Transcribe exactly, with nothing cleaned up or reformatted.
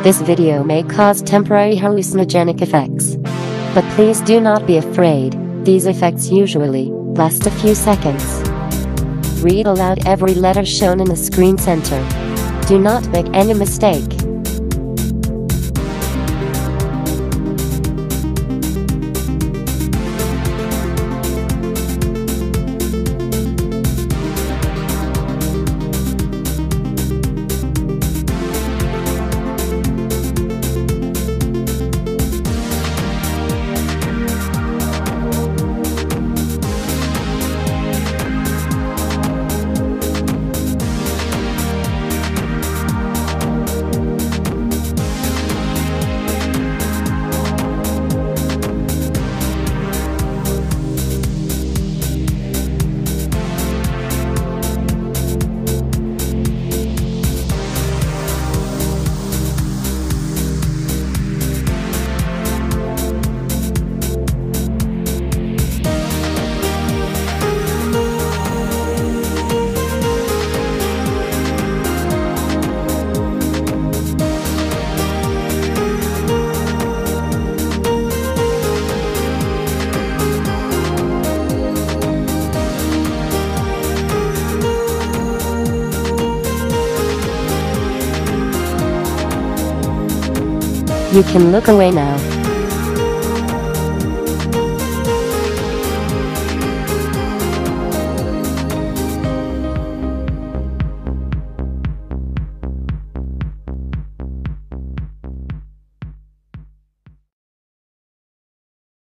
This video may cause temporary hallucinogenic effects. But please do not be afraid, these effects usually last a few seconds. Read aloud every letter shown in the screen center. Do not make any mistake. You can look away now.